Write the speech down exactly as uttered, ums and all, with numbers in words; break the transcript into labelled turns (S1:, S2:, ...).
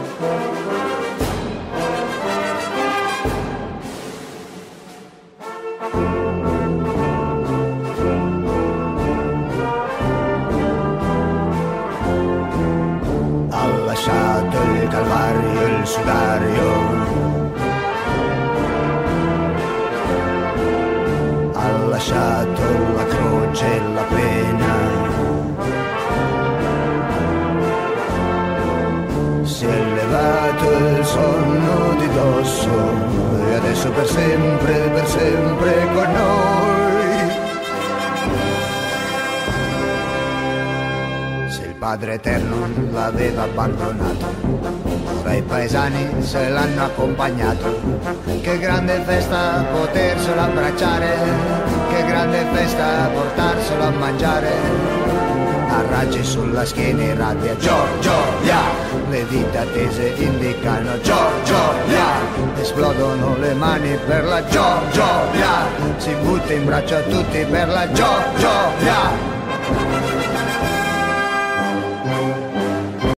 S1: Il calvario, il sudario, ha lasciato la croce e la pena, si è levato il sonno di dosso e adesso per sempre, per sempre con noi. Padre Eterno l'aveva abbandonato, ora i paesani se l'hanno accompagnato. Che grande festa poterselo abbracciare, che grande festa portarselo a mangiare. A raggi sulla schiena in rabbia, Giorgio, yeah! Le dita tese indicano Giorgio, yeah! Esplodono le mani per la Giorgio, yeah! Si butta in braccio a tutti per la Giorgio, yeah!